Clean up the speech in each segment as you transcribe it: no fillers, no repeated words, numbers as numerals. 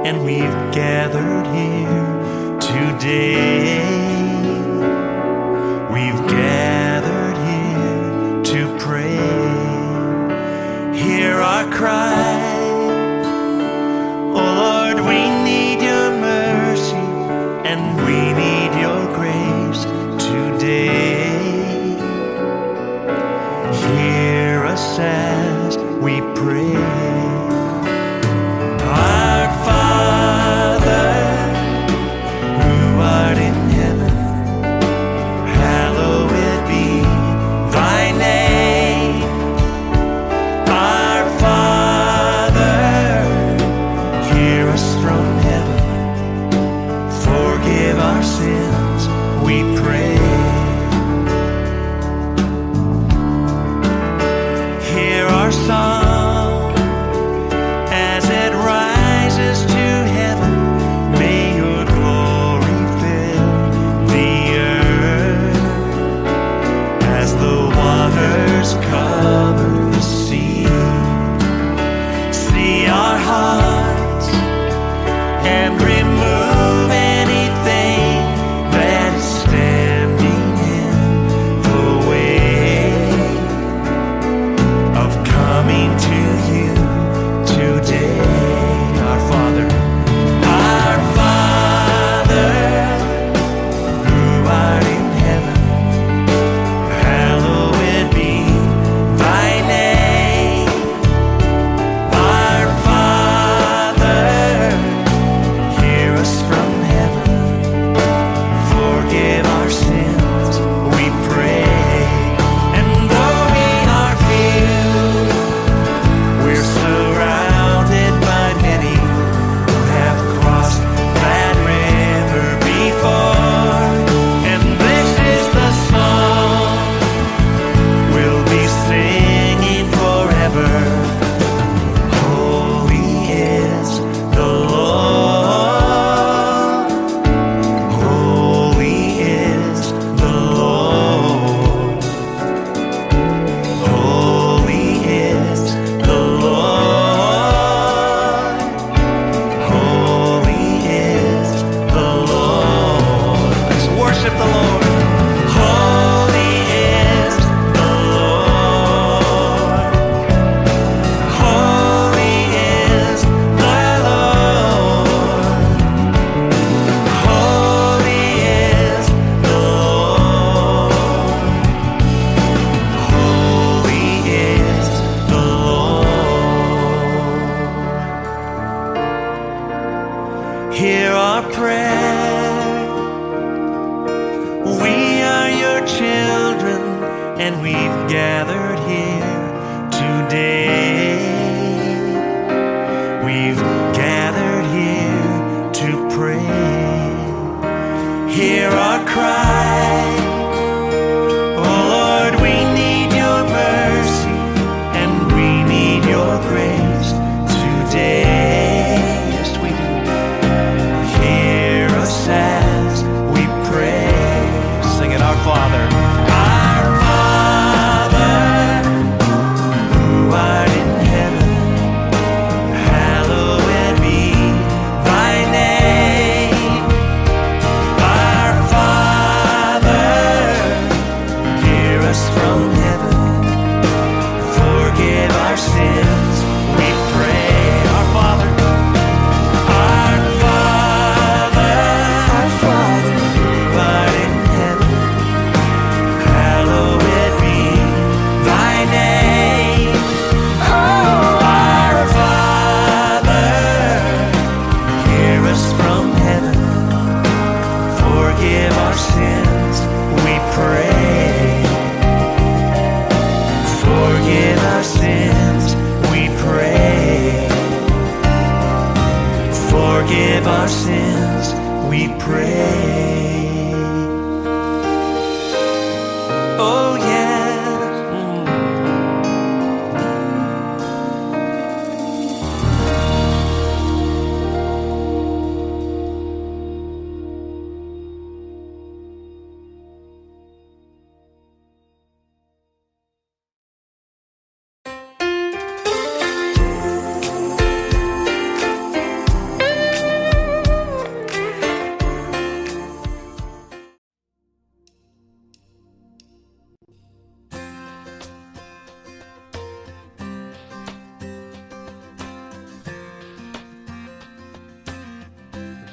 and we've gathered here today. We've gathered here to pray. Hear our cry, oh Lord, we need your mercy and we need your grace today. Hear us as we pray. Our Father, who art in heaven, hallowed be thy name. Our Father, hear us from heaven, forgive our sins, we pray. Hear our song as it rises to heaven. May your glory fill the earth as the waters cover the sea. See our hearts and remove anything that is standing in the way of coming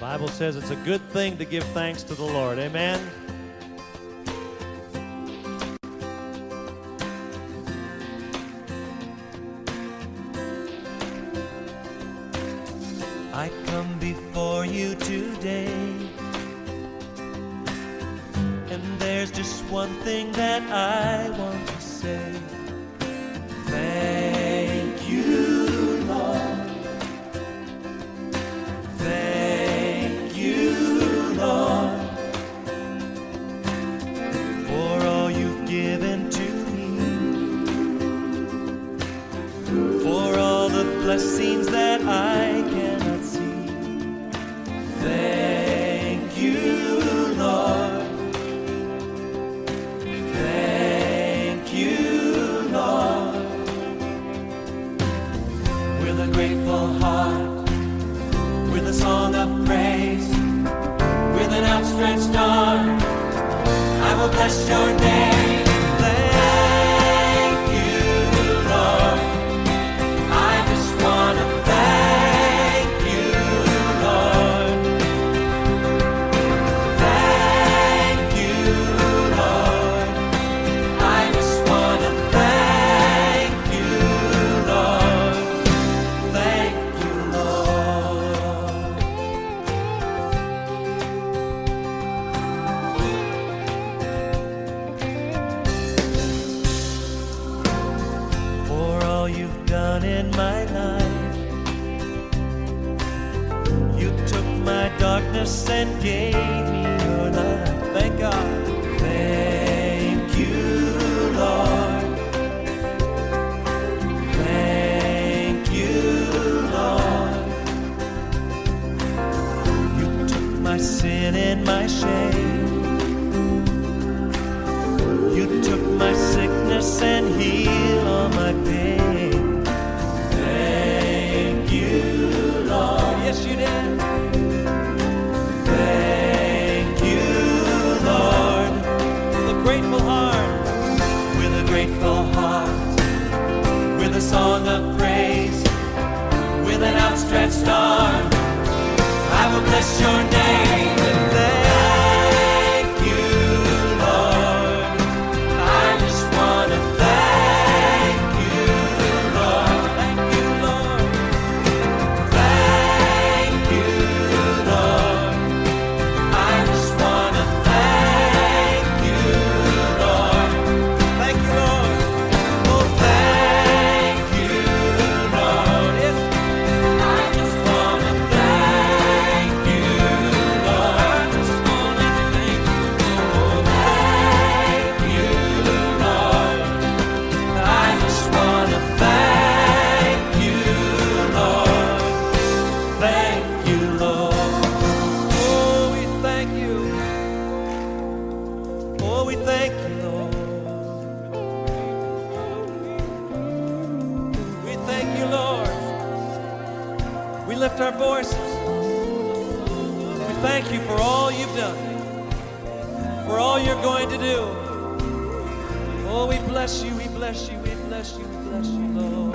Bible says it's a good thing to give thanks to the Lord. Amen? I come before you today, and there's just one thing that I want to say. Thank you, Lord. Thank you, Lord, for all you've given to me, for all the blessings that I cannot see. Thank you, Lord. Thank you, Lord. With a grateful heart, with a song of praise, with an outstretched arm, I will bless your name. Thank you, Lord. I just want to thank you, Lord. Thank you, Lord. I just want to thank you, Lord. Thank you, Lord. For all you've done in my life, you took my darkness and gave me your light. Thank God. Thank you, Lord. Thank you, Lord. You took my sin and my shame. You took my sickness and healed all my pain. Thank you, Lord. Yes, you did. Thank you, Lord. With a grateful heart, with a grateful heart, with a song of praise, with an outstretched arm, I will bless your name. Thank you, Lord. I just want to thank you, Lord. Thank you, Lord. Thank you, Lord. I just want to thank you, Lord. Thank you, Lord. Oh, thank you, Lord. Yes. I just want to thank you, Lord. I just want to thank you, Lord. Thank you, Lord. I just want to thank you, Lord. Thank you, Lord. Oh, we thank you. Oh, we thank you, Lord. We thank you, Lord. We lift our voices. We thank you for all you've done, for all you're going to do. Oh, we bless you, we bless you, we bless you, we bless you, Lord.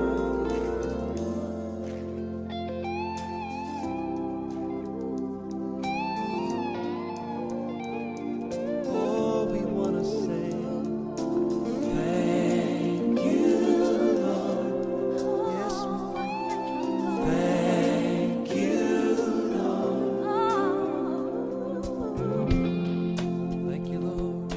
Oh, we want to say thank you, Lord. Yes, we thank you, Lord. Thank you, Lord.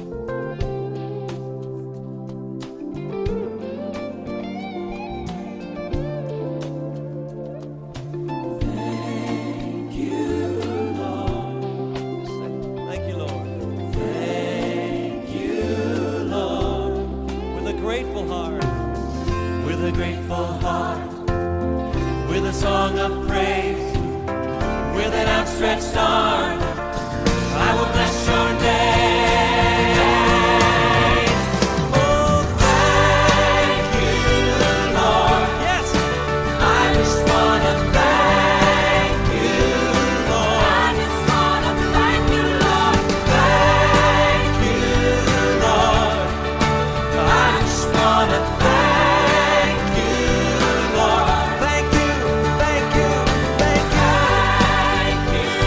Thank you, Lord. Thank you, Lord. Thank you, Lord. With a grateful heart, with a grateful heart, with a song of praise, with an outstretched arm, I will bless your name. Oh, thank you, Lord. Yes, I just want to thank you, Lord. I just want to thank you, Lord. Thank you, Lord. I just want to thank you, Lord. Thank you, thank you, thank you. Thank you,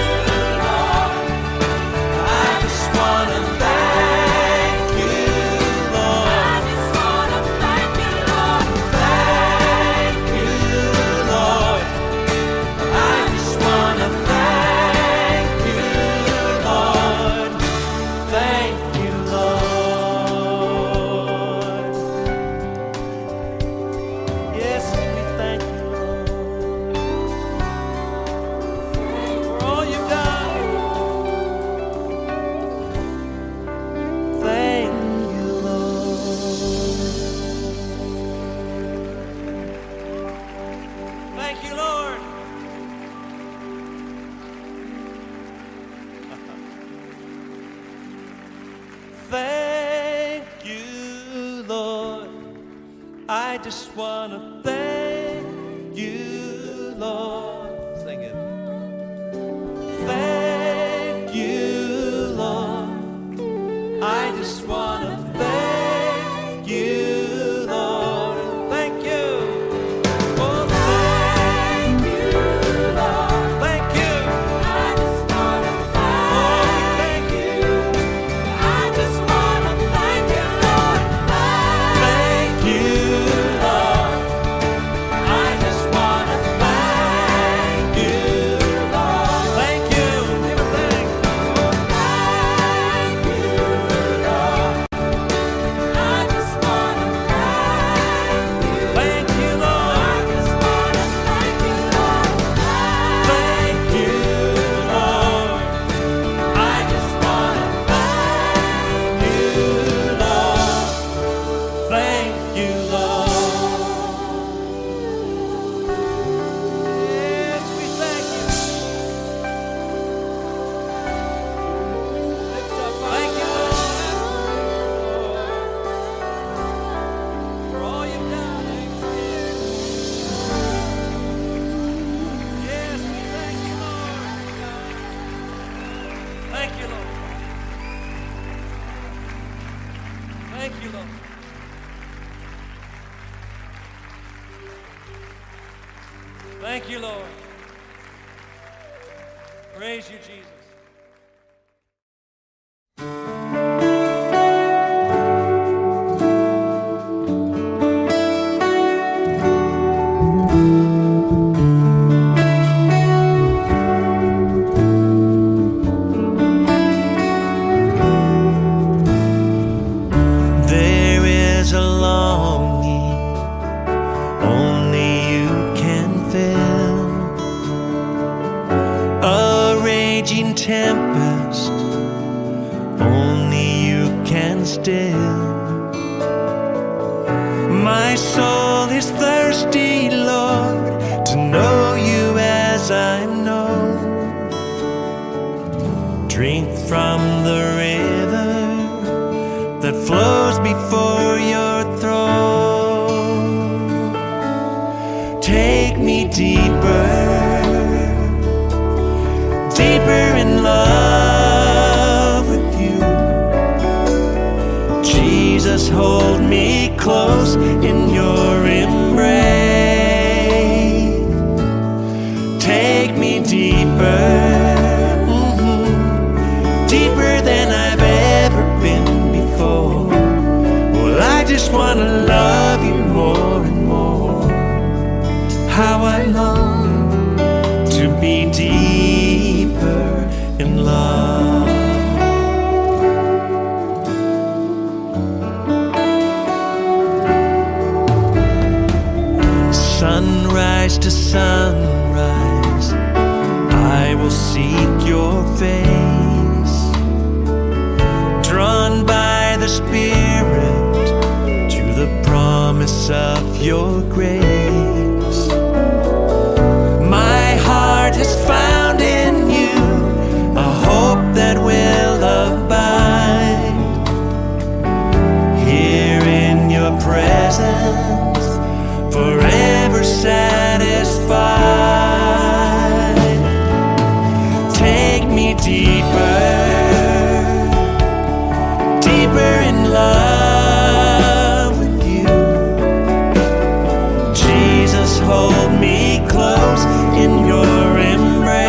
just want to thank you, Lord. Sing it. Thank you, Lord. I just want to thank you, Lord. Thank you. Oh, thank you, Lord. Thank you. I just want to thank you. I just want to thank you, Lord. Thank you, Lord. I just want to thank you, Lord. Thank you. Give a thanks. Oh, thank you, Lord. I just want to thank you. Thank you, Lord. I just want to thank you, Lord. Thank you, Lord. I just want to thank you, Lord. Thank you, Lord. Yes, we thank you. Lift up our thank you, Lord, for all you've done. Yes, we thank you, Lord. Thank you, Lord. Thank you, Lord. Thank you, Lord. Praise you, Jesus. There is a longing only you can fill, a raging tempest only you can still. My soul is thirsty, Lord, to know you as I know. Drink from the river that flows before your throne. Take me deeper, deeper in love with you. Jesus, hold me close in your embrace. Take me deeper, deeper than I've ever been before. Well, I just want to love you more and more. How I long to be deeper in love. Sunrise to sunrise, I will seek your face. Drawn by the Spirit to the promise of your grace. My heart has found in you a hope that will abide. Here in your presence, forever satisfied. Take me deeper, deeper in love with you. Jesus, hold me close in your embrace.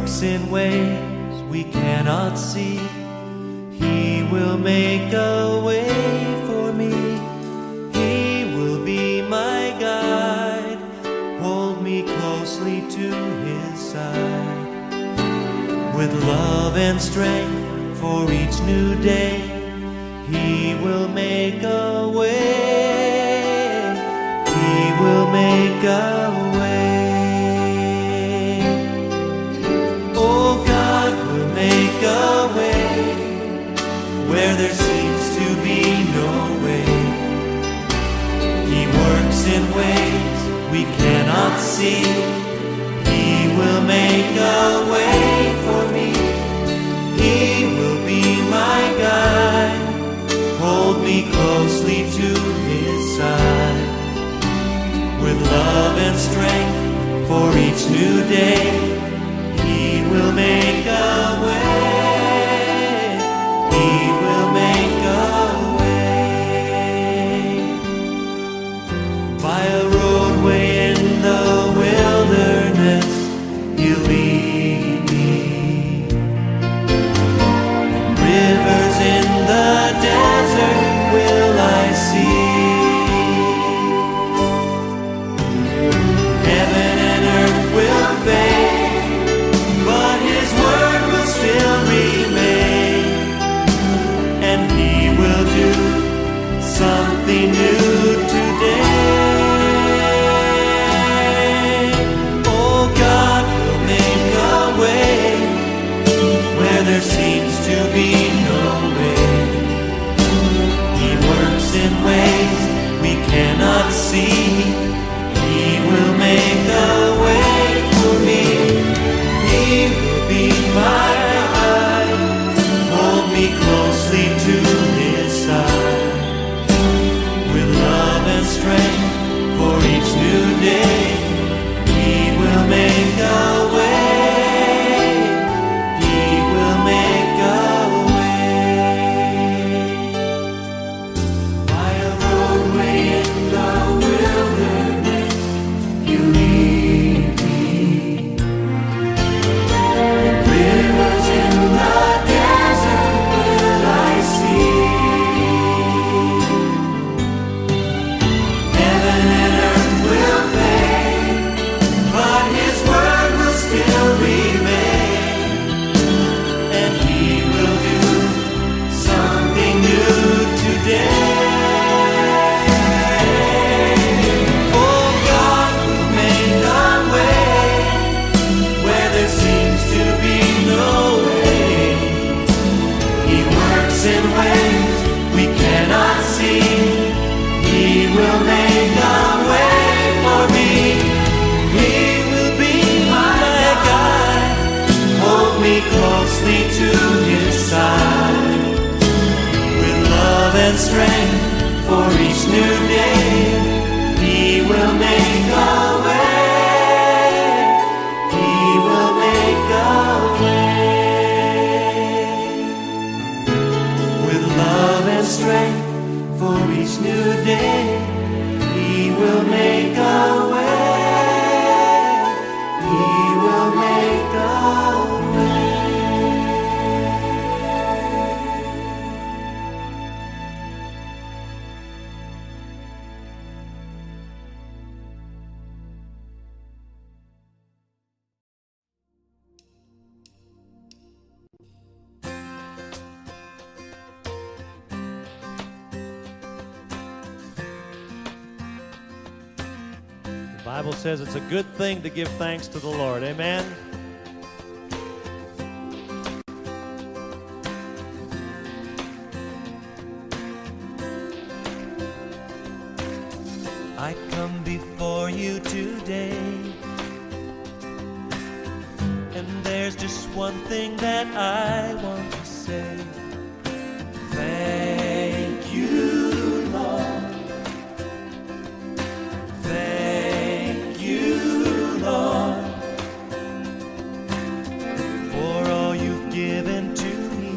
works in ways we cannot see. He will make a way for me. He will be my guide, hold me closely to His side. With love and strength for each new day, He will make a way. He will make a way. Oh, God will make a way where there seems to be no way. He works in ways we cannot see. He will make a way for me. He will be my guide, hold me closely to His side. With love and strength for each new day, He will make a way. He will make a way. By a roadway in the wilderness, He'll lead me. Rivers in the desert will I see. Heaven and earth will fade, but His word will still remain. And He will do something new today. Oh, God will make a way where there seems to be no way. He works in ways we cannot see. He will make a way for me. He will be my guide, hold me closely to His side. With love and strength for each new day, He will make a way. He will make a way. By a roadway in the wilderness, You lead me. Rivers in the desert will I see. Heaven and earth will fade, but His word will still remain. And He will do something new today. Oh, God will make a way where there seems to be no way. He works in ways we cannot see. He will make a way for me. He will be my guide, hold me closely to His side. With love and strength for each new day, He will make a way. He will make a way. With love and strength for each new day, He will make a way. He will make a way. The Bible says it's a good thing to give thanks to the Lord. Amen? I come before You today, and there's just one thing that I want to say. Thank You, Lord. Thank You, Lord, for all You've given to me,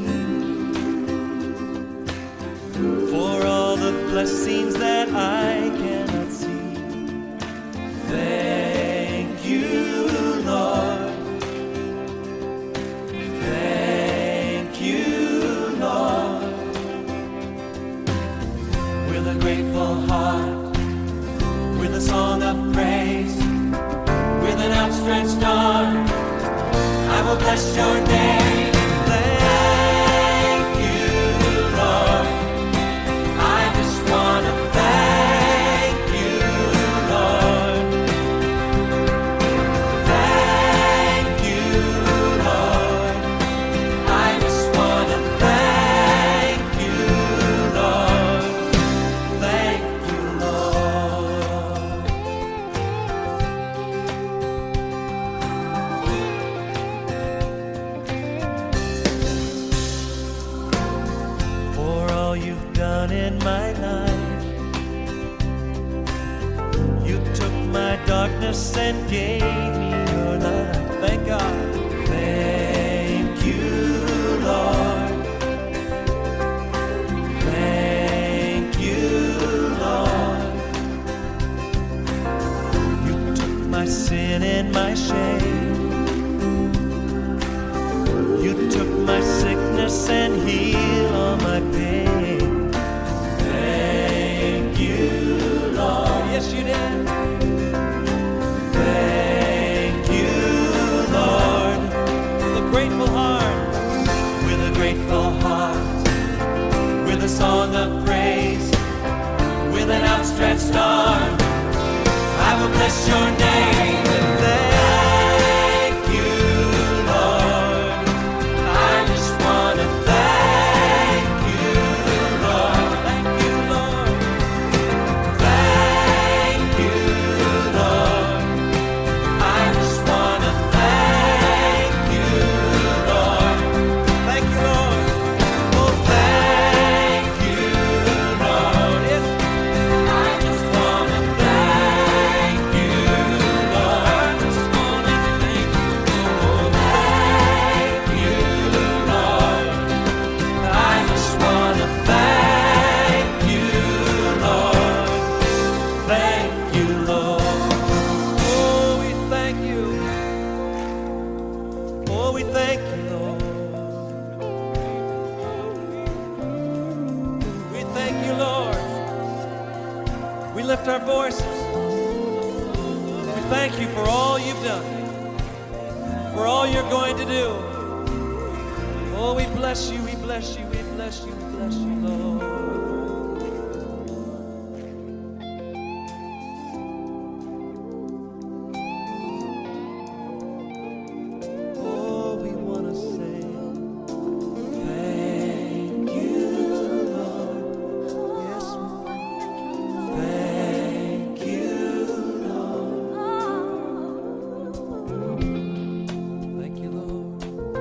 for all the blessings that I cannot see. Thank You, Lord. will bless your name. Thank you, Lord. I just want to thank you, Lord. Thank you, Lord. I just want to thank you, Lord. Thank you, Lord. For all you've done in my life, you took my darkness and gave me your light. Thank God. Thank you, Lord. Thank you, Lord. You took my sin and my shame. You took my sickness and healed all my pain. Thank you, Lord. Yes, you did. Thank you, Lord. With a grateful heart, with a grateful heart, with a song of praise, with an outstretched arm, I will bless your name. Thank you, Lord. I just want to thank you, Lord. Thank you, Lord. Thank you, Lord. I just want to thank you, Lord. Thank you, Lord. Oh, thank you, Lord. Yes. I just want to thank you, Lord. I just want to thank you, Lord. Thank you, Lord. I just want to thank you, Lord. Thank you, Lord. Oh, we thank you. Oh, we thank you, Lord. We thank you, Lord. We lift our voices. We thank you for all you've done, for all you're going to do. Oh, we bless you, we bless you, we bless you, we bless you, Lord. Oh, we want to say thank you, Lord. Yes, thank you, Lord. Thank you, Lord.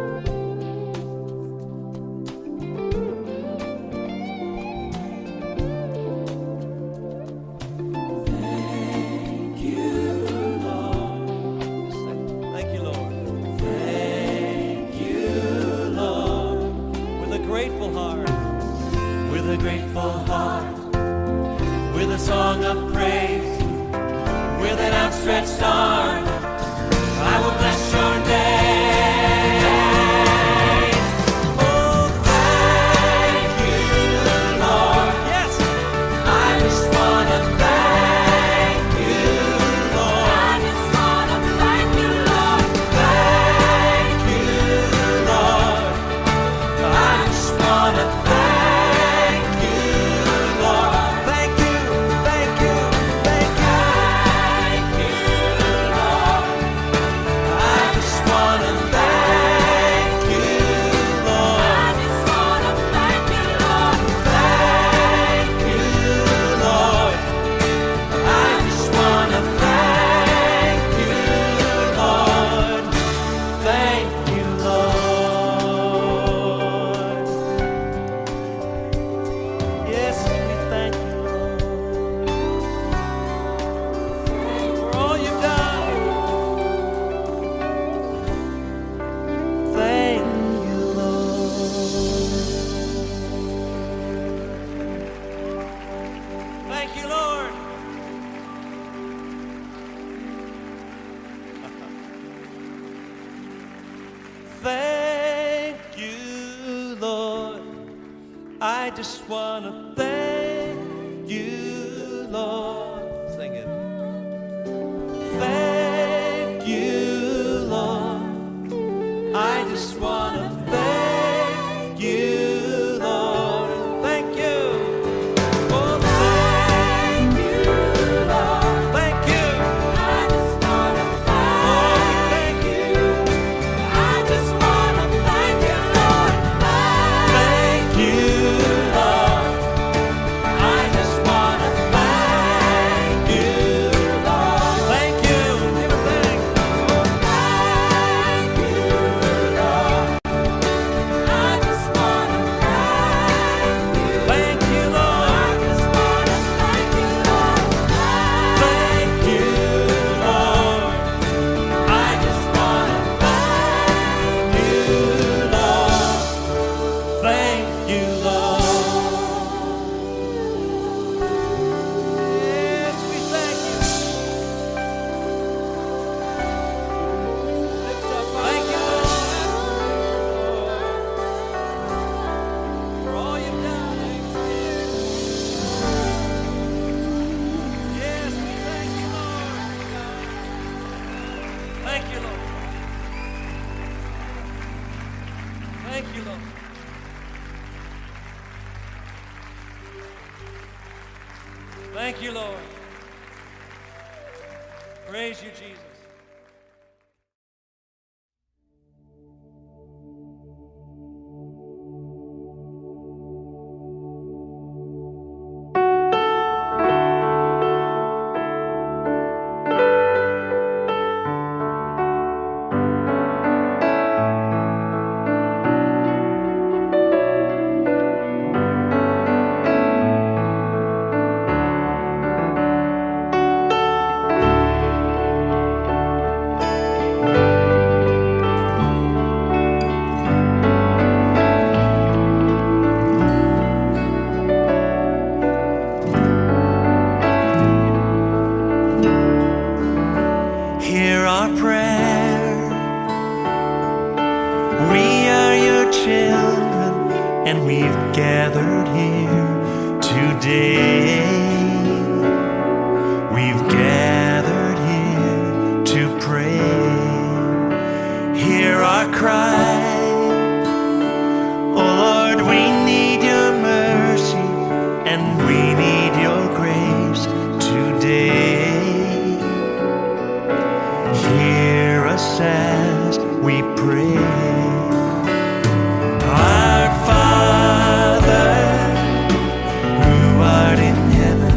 Thank you, Lord. Thank you, Lord. Thank you, Lord. With a grateful heart, with a grateful heart, with a song of praise, with an outstretched arm, I will bless your name. Oh, thank you, Lord. Yes, I just want to thank you, Lord. I just want to thank you, Lord. Thank you, Lord. I just want to thank you, Lord. Thank you, thank you, thank you. Thank you, Lord. I just want to thank you, Lord. I just want to thank you, Lord. Thank you, Lord. I just want to thank you, Lord. Thank you, Lord. Yes, we thank you, Lord, for all you've done. Thank you, Lord. Thank you, Lord. Thank you, Lord. I just want to thank you, Lord. Sing it. Thank you, Lord. I Thank you, Lord. Thank you, Lord. Praise you, Jesus. Hear our prayer. We are your children, and we've gathered here today. We've gathered here to pray. Hear our cry. Oh Lord, we need your mercy, and we need your grace today. Hear us as we pray. Our Father, who art in heaven,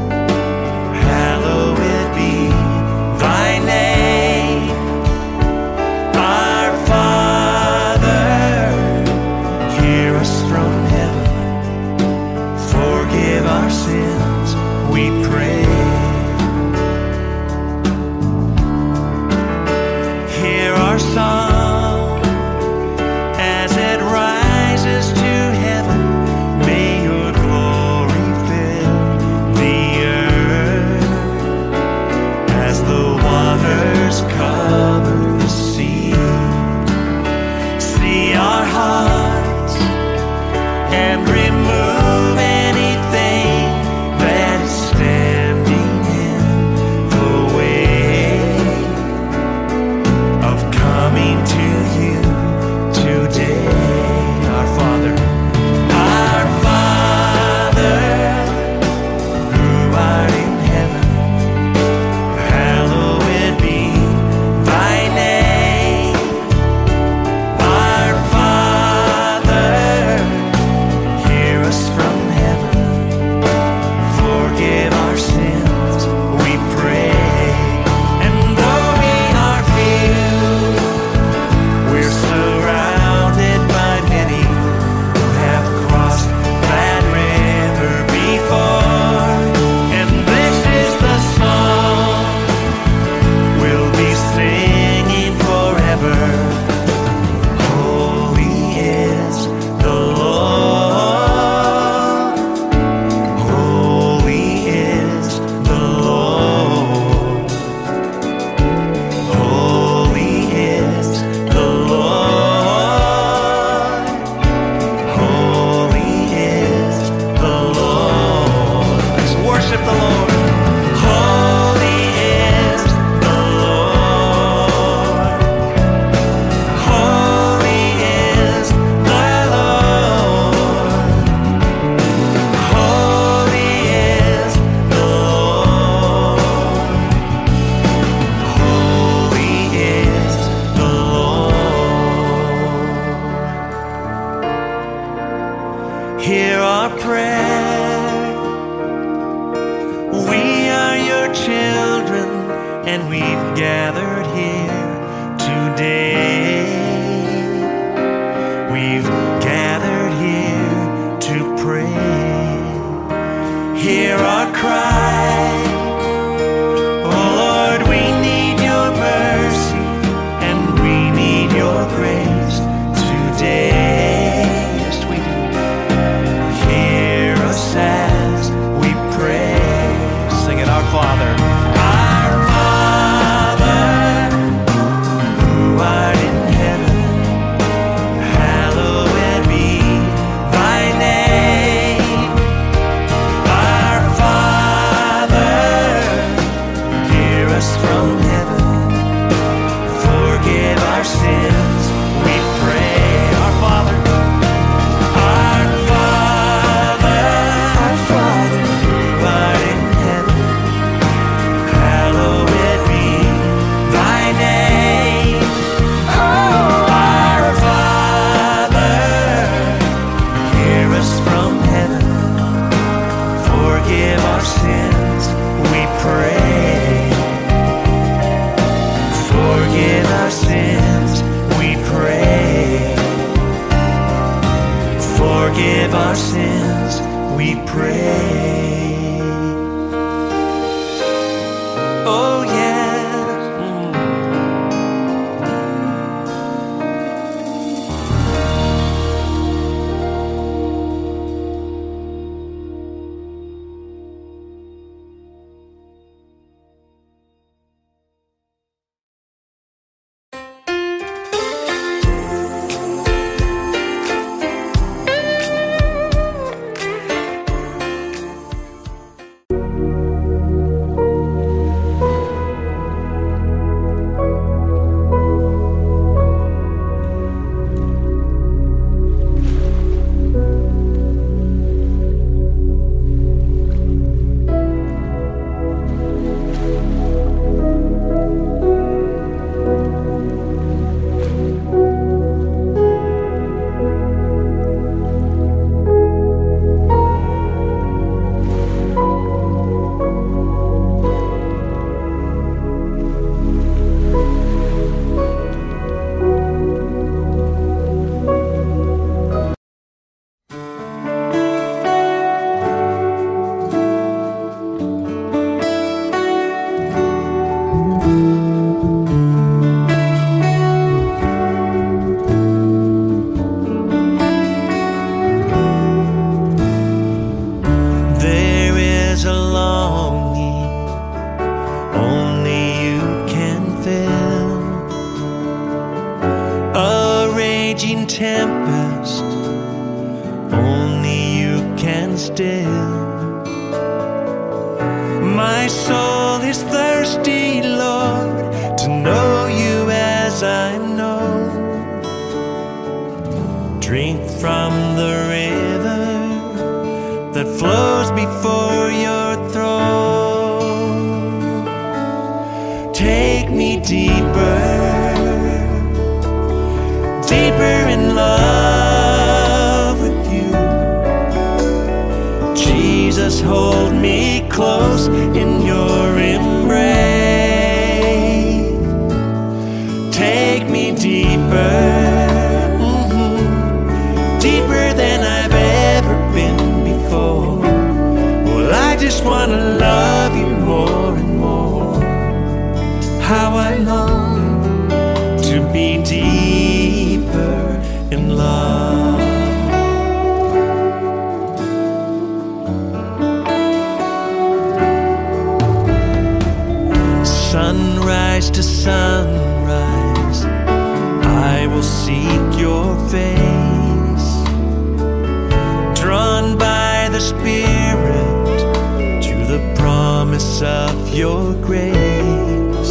hallowed be thy name. Our Father, hear us from heaven. Forgive our sins, we pray. Our song as it rises to heaven, may your glory fill the earth as the waters cover the sea. See our hearts and remove anything that is standing in the way of coming forgive our sins, we pray. Oh yes. Tempest, only you can still. My soul is thirsty, Lord, to know you as I know. Drink from the river that flows before your throne. Take me deeper, deeper in love with you. Jesus, hold me close in your embrace. Take me deeper, deeper than I've ever been before. Well, I just want to love you more and more. How I long to be deeper in love. Sunrise to sunrise, I will seek your face. Drawn by the Spirit to the promise of your grace.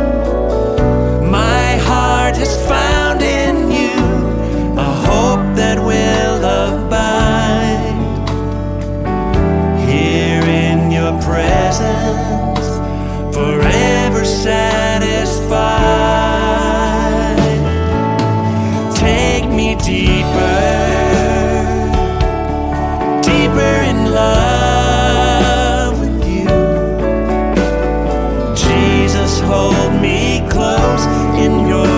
My heart has found in you a hope that will abide. Here in your presence, forever satisfied. Take me deeper, deeper in love with you. Jesus, hold me close in your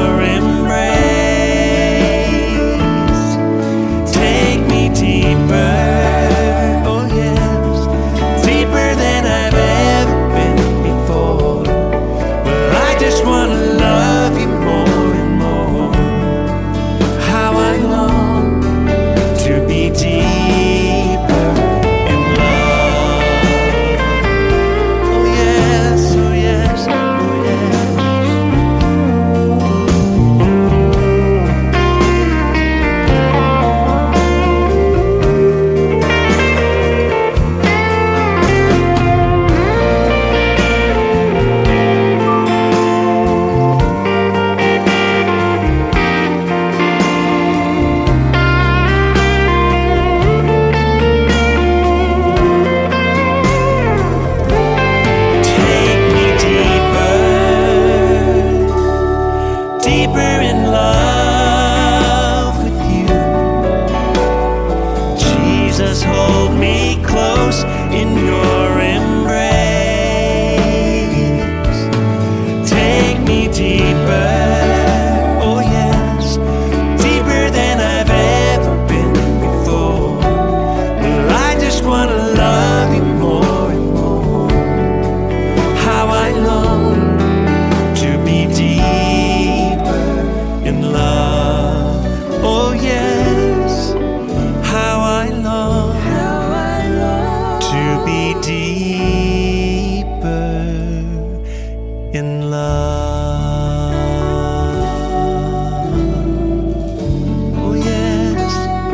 embrace. Take me deeper, oh yes, deeper than I've ever been before. Well, I just want to love you more and more. How I long to be deeper in love. Oh yes, oh yes, oh yes. Take me deeper, deeper in love with you. Jesus, hold me close in your embrace. Take me deeper, oh yes, deeper than I've ever been before. love. Oh yes, how I long to be deeper in love. Oh yes.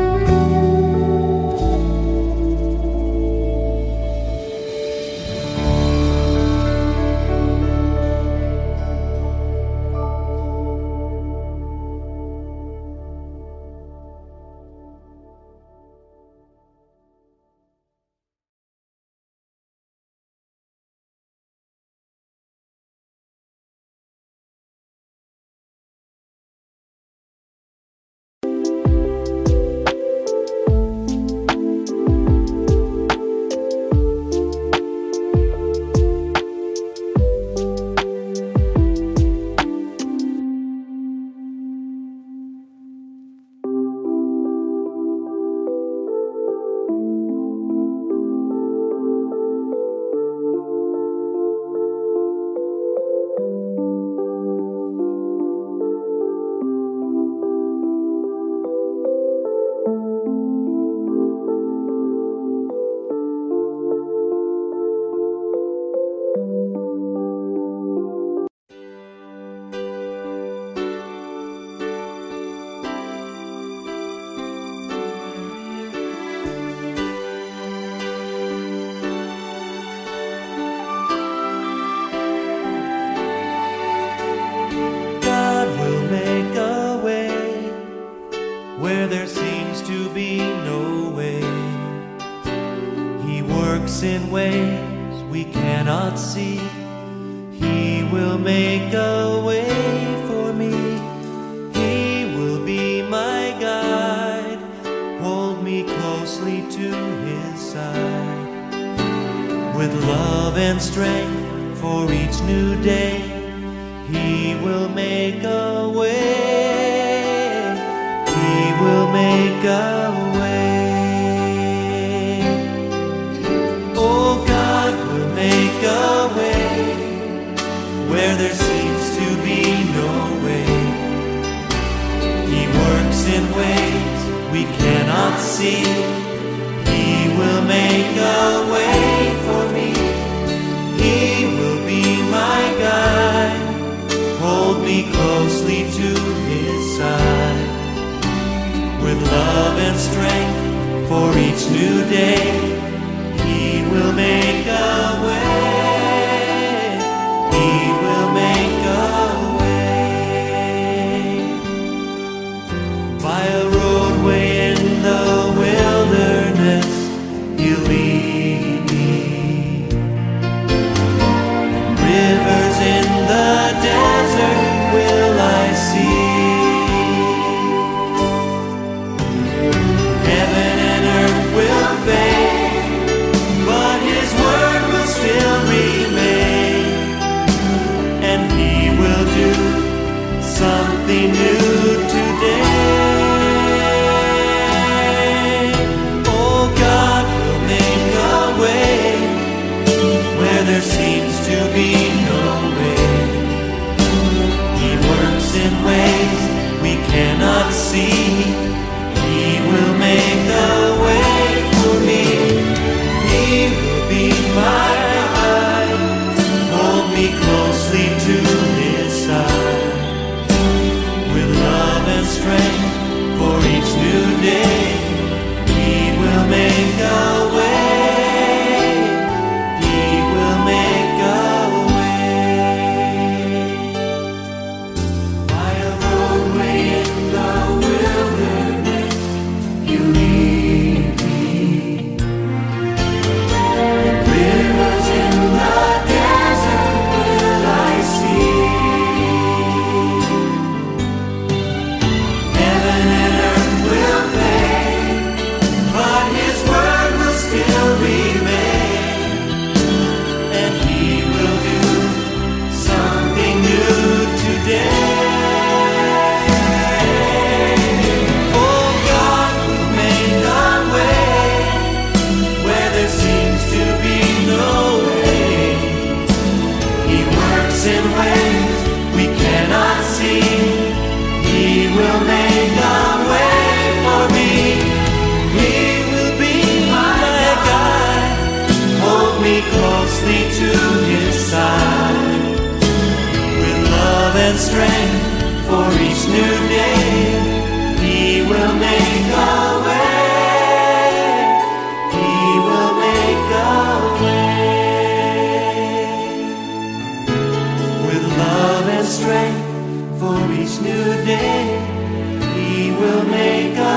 Where there seems to be no way, He works in ways we cannot see. He will make a way for me. He will be my guide, hold me closely to His side. With love and strength for each new day, He will make a way. He will make a way. Oh, God will make a way where there seems to be no way. He works in ways we cannot see. He will make a way for me. He will be my guide, hold me closely to His side. With love and strength for each new day, He will make a way. He will make a way. By a roadway in the wilderness, He'll lead me. Rivers in the desert will I see. But His word will still remain, and He will do something new today. Oh, God will make a way where there seems to be no way. He works in ways we cannot see. He will make a way for me. He will be my guide, hold me closely to His side. With love and strength for each new day, He will make a way. He will make a way. By a roadway in the wilderness, You lead me. Rivers in the desert will I see. Heaven and earth will fade, but His word will will make a way for me. He will be my guide. Hold me closely to His side. With love and strength for each new day, He will make a way. He will make a way. With love and strength for each new day, He will make a